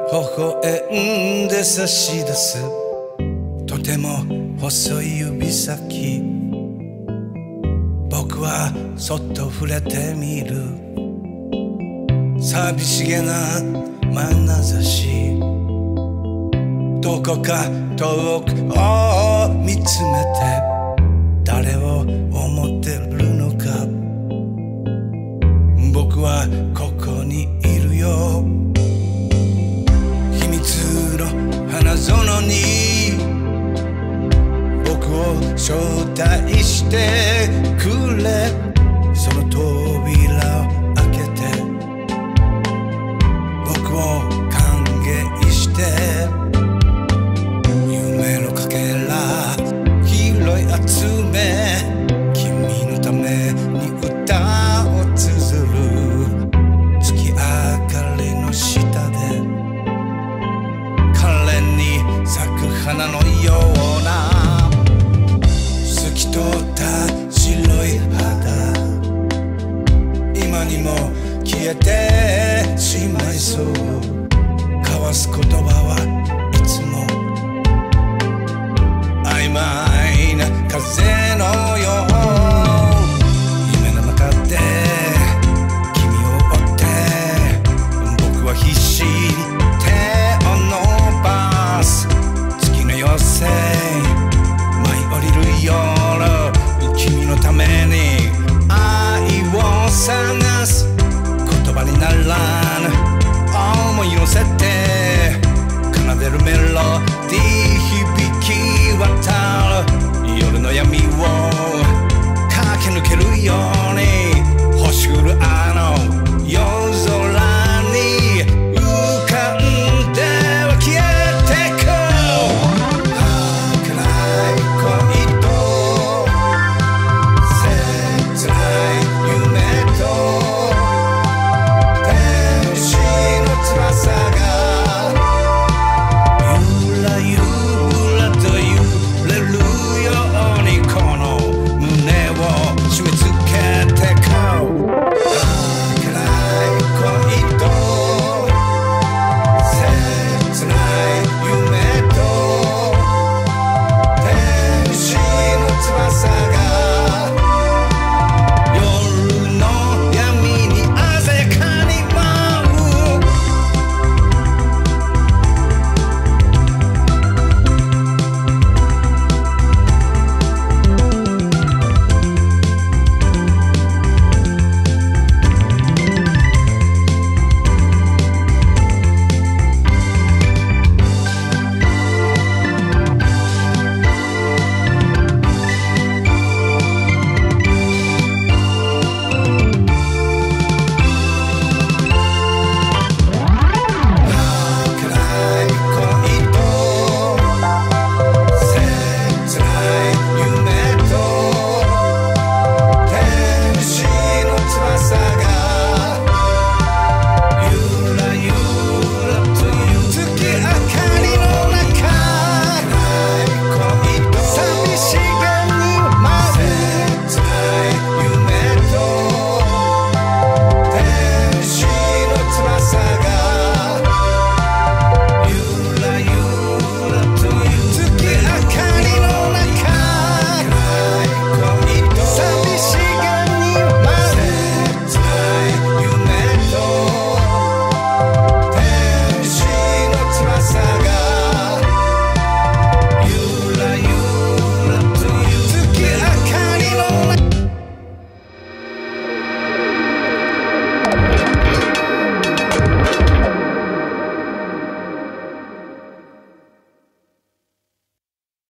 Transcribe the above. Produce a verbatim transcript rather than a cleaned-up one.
笑んで差し出すとても細い指先、僕はそっと触れてみる。寂しげな眼差し、どこか遠くを見つめて誰を思ってるのか。僕はここにいるよ。秘密の花園に僕を招待してくれ。その扉を開けて僕を歓迎して、夢のかけら拾い集め、君のために歌を綴る。月明かりの下で可憐に咲く花のような透き通った白い肌、今にも消えてしまいそう。交わす言葉はいつも曖昧な風のよう。夢の中で君を追って僕は必死に手を伸ばす。月の妖精舞い降りる夜、君のために愛を探す。言葉にならぬ思いを乗せて奏でるメロディー響き渡る。夜の闇を駆け抜けるように星降るあの夜